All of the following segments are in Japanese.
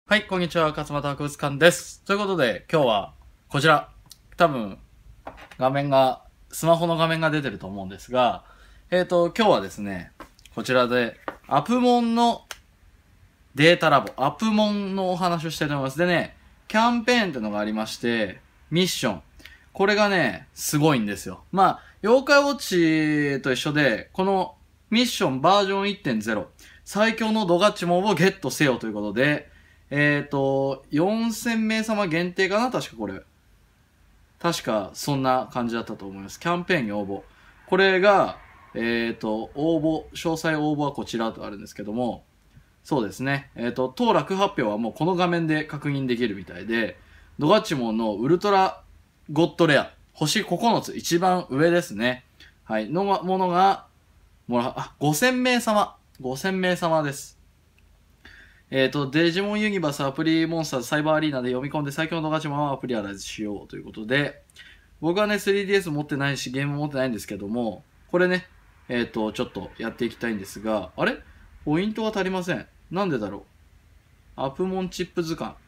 はい、こんにちは。勝俣博物館です。ということで、今日はこちら。多分、スマホの画面が出てると思うんですが、今日はですね、こちらで、アプモンのデータラボ、アプモンのお話をしたいと思います。でね、キャンペーンってのがありまして、ミッション。これがね、すごいんですよ。妖怪ウォッチと一緒で、このミッションバージョン 1.0、最強のドガチモンをゲットせよということで、4000名様限定かな確かこれ。確か、そんな感じだったと思います。キャンペーンに応募。これが、詳細応募はこちらとあるんですけども、そうですね。当落発表はもうこの画面で確認できるみたいで、ドガチモンのウルトラゴッドレア、星9つ、一番上ですね。はい。のものが、5000名様。5000名様です。デジモンユニバースアプリモンスターズサイバーアリーナで読み込んで最強のドガチモンをアプリアライズしようということで、僕はね、3DS 持ってないし、ゲーム持ってないんですけども、これね、ちょっとやっていきたいんですが、あれポイントが足りません。なんでだろう。アプモンチップ図鑑。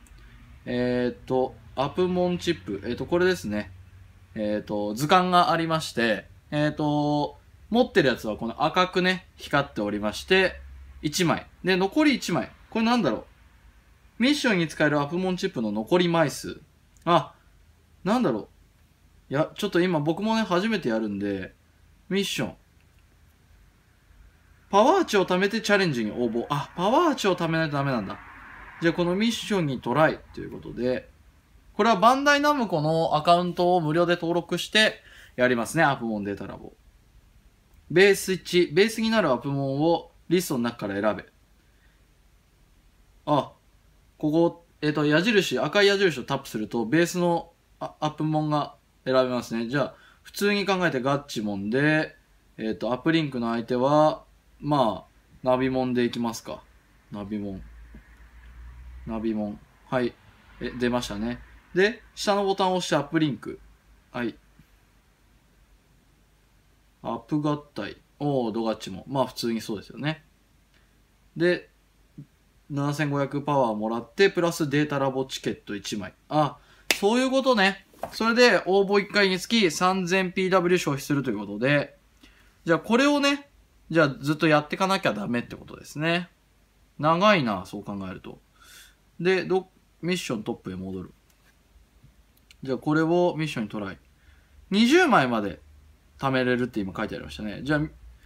アプモンチップ。これですね。図鑑がありまして、持ってるやつはこの赤くね、光っておりまして、1枚。で、残り1枚。これなんだろう。ミッションに使えるアプモンチップの残り枚数。なんだろう。いや、ちょっと今僕もね、初めてやるんで、ミッション。パワー値を貯めてチャレンジに応募。パワー値を貯めないとダメなんだ。じゃあこのミッションにトライということで、これはバンダイナムコのアカウントを無料で登録してやりますね、アプモンデータラボ。ベース1、ベースになるアプモンをリストの中から選べ。ここ、矢印、赤い矢印をタップすると、ベースのアプモンが選べますね。じゃあ、普通に考えてガッチモンで、アップリンクの相手は、ナビモンでいきますか。ナビモン。はい。出ましたね。で、下のボタンを押してアップリンク。はい。アップ合体。ドガッチモン。普通にそうですよね。で、7500パワーもらって、プラスデータラボチケット1枚。そういうことね。それで、応募1回につき 3000PW 消費するということで、じゃあこれをね、ずっとやっていかなきゃダメってことですね。長いな、そう考えると。で、ミッショントップへ戻る。じゃあこれをミッションにトライ。20枚まで貯めれるって今書いてありましたね。じゃあ、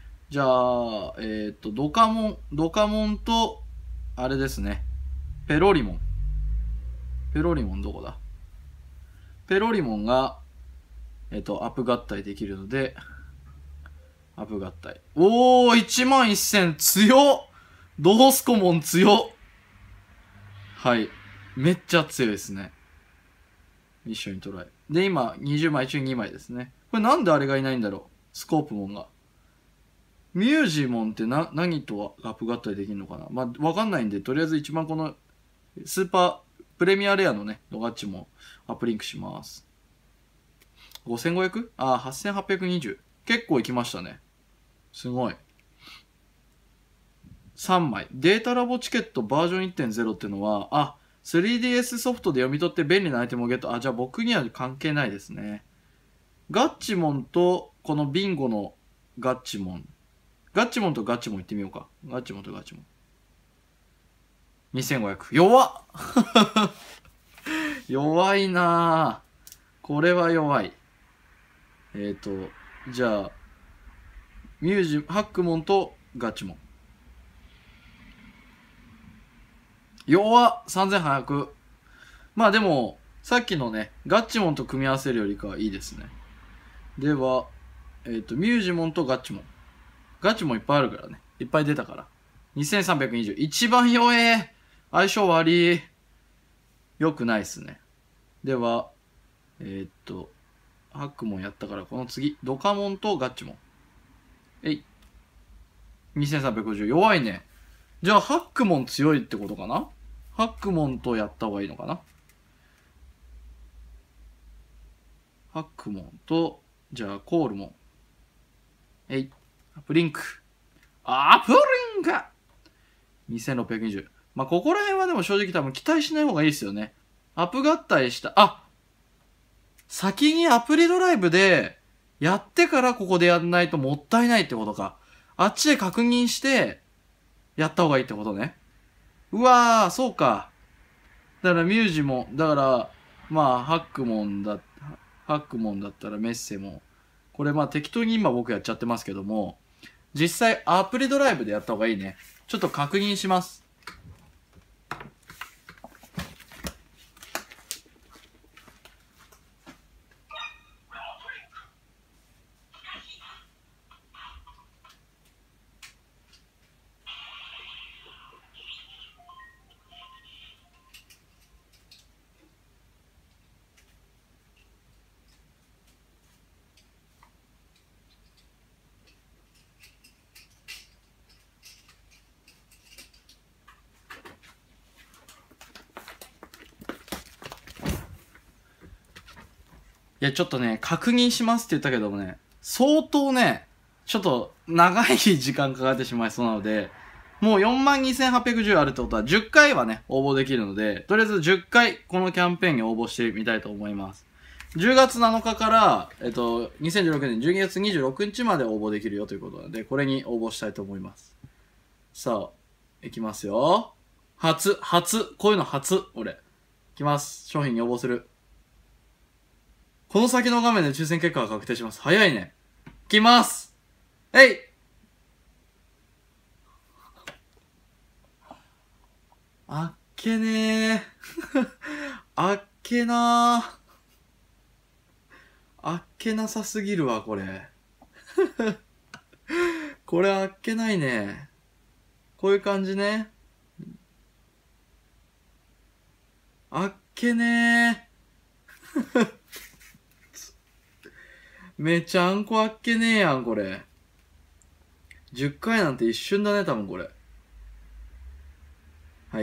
ドカモンと、あれですね。ペロリモンどこだ？ペロリモンが、アップ合体できるので、アップ合体。11000強っ！ドースコモン強っ！はい。めっちゃ強いですね。ミッションにトライ。で、今、20枚中2枚ですね。これなんであれがいないんだろう？スコープモンが。ミュージモンって何とアップ合体できるのかな？わかんないんで、とりあえず一番この、スーパー、プレミアレアのね、ドガッチもアップリンクします。5500？ 8820。結構いきましたね。すごい。3枚。データラボチケットバージョン 1.0 ってのは、3DS ソフトで読み取って便利なアイテムをゲット。じゃあ僕には関係ないですね。ガッチモンと、このビンゴのガッチモン。ガッチモンとガッチモン行ってみようか。ガッチモンとガッチモン。2500。弱っ弱いなぁ。これは弱い。じゃあ、ハックモンとガッチモン。弱っ !3800。でも、さっきのね、ガッチモンと組み合わせるよりかはいいですね。では、ミュージモンとガッチモン。ガチもいっぱいあるからね。いっぱい出たから。2320。一番弱え。相性悪い。良くないっすね。では、ハックモンやったから、この次、ドカモンとガッチモン。2350。弱いね。じゃあ、ハックモン強いってことかな？ハックモンとやった方がいいのかな？ハックモンと、じゃあ、コールモン。アップリンク。アップリンク !2620。 まあ、ここら辺はでも正直多分期待しない方がいいですよね。アプ合体した、あ、先にアプリドライブでやってからここでやんないともったいないってことか。あっちで確認してやった方がいいってことね。うわー、そうか。だからミュージも、だから、まあ、ハックモンだったらメッセも、これまあ適当に今僕やっちゃってますけども、実際アプリドライブでやった方がいいね。ちょっと確認します。いや、ちょっとね、確認しますって言ったけどもね、相当ね、ちょっと長い時間かかってしまいそうなので、もう42,810あるってことは10回はね、応募できるので、とりあえず10回このキャンペーンに応募してみたいと思います。10月7日から、2016年12月26日まで応募できるよということなので、これに応募したいと思います。さあ、いきますよ。こういうの初、俺。いきます。商品に応募する。この先の画面で抽選結果が確定します。早いね。いきますえいあっけねー。あっけなー。あっけなさすぎるわ、これ。これあっけないね。こういう感じね。あっけねー。めちゃんこあっけねえやん、これ。10回なんて一瞬だね、多分これ。はい。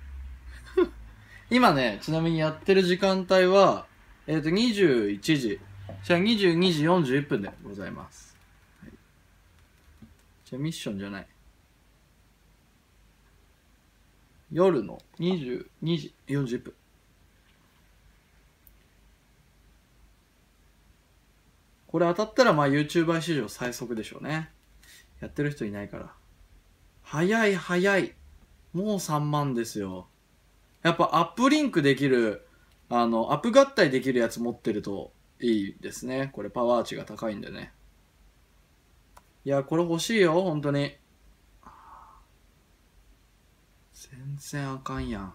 今ね、ちなみにやってる時間帯は、21時。じゃあ22時41分でございます。はい、じゃあミッションじゃない。夜の22時40分。これ当たったらまあ YouTuber 史上最速でしょうね。やってる人いないから。早い早い。もう3万ですよ。やっぱアップリンクできる、アップ合体できるやつ持ってるといいですね。これパワー値が高いんでね。いや、これ欲しいよ、本当に。全然あかんやん。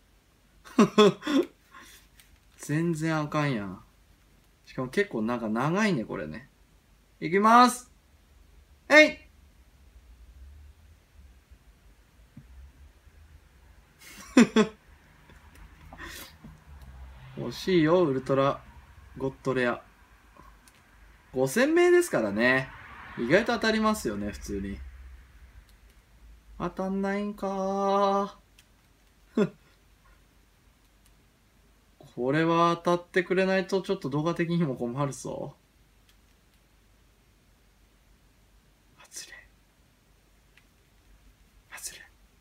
全然あかんやん。しかも結構なんか長いね、これね。いきます。えい欲しいよ、ウルトラゴッドレア。5000名ですからね。意外と当たりますよね、普通に。当たんないんかー。これは当たってくれないとちょっと動画的にも困るぞ。外れ。外れ。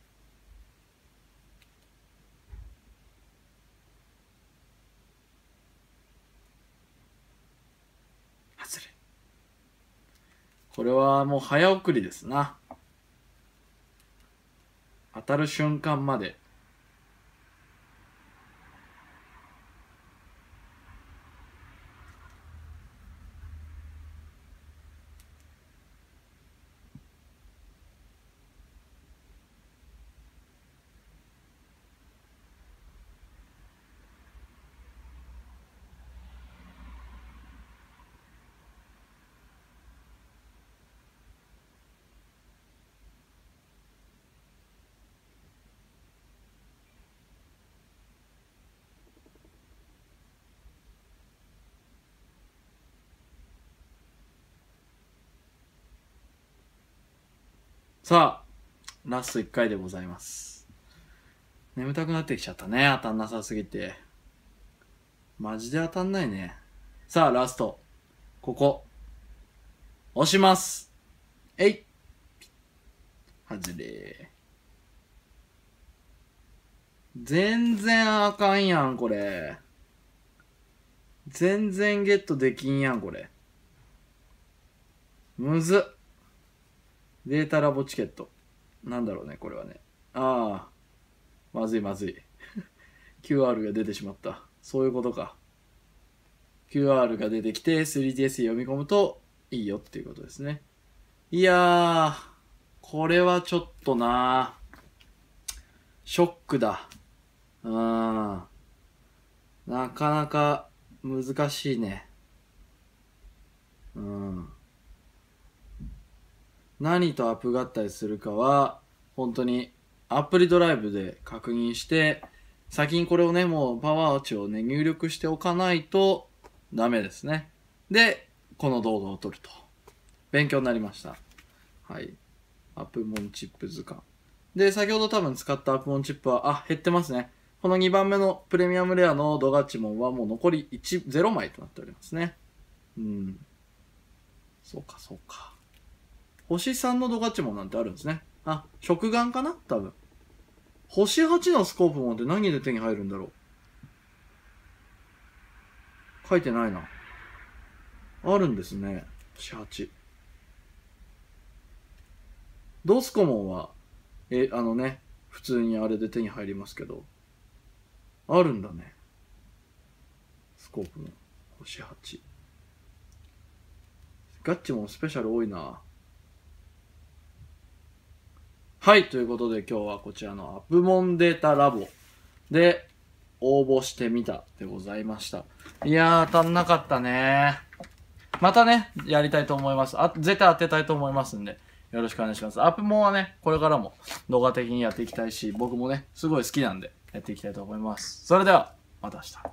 外れ。これはもう早送りですな。当たる瞬間まで。さあ、ラスト1回でございます。眠たくなってきちゃったね。当たんなさすぎて。マジで当たんないね。さあ、ラスト。ここ。押します。えい。外れ。 全然あかんやん、これ。全然ゲットできんやん、これ。むずっ。データラボチケット。なんだろうね、これはね。ああ。まずいまずい。QR が出てしまった。そういうことか。QR が出てきて 3DS 読み込むといいよっていうことですね。いやー、これはちょっとなー。ショックだ。なかなか難しいね。何とアップ合体するかは、本当にアプリドライブで確認して、先にこれをね、もうパワー値をね、入力しておかないとダメですね。で、この動画を撮ると。勉強になりました。はい。アプモンチップ図鑑。で、先ほど多分使ったアプモンチップは、減ってますね。この2番目のプレミアムレアのドガチモンはもう残り0枚となっておりますね。そうか、そうか。星3のドガチモンなんてあるんですね。食玩かな多分。星8のスコープモンって何で手に入るんだろう。書いてないな。あるんですね。星8。ドスコモンは、普通にあれで手に入りますけど。あるんだね。スコープモン。星8。ガッチモンスペシャル多いな。はい、ということで今日はこちらのアプモンデータラボで応募してみたでございました。いやー、足んなかったね。またね、やりたいと思います。絶対当てたいと思いますんで、よろしくお願いします。アプモンはね、これからも動画的にやっていきたいし、僕もね、すごい好きなんでやっていきたいと思います。それでは、また明日。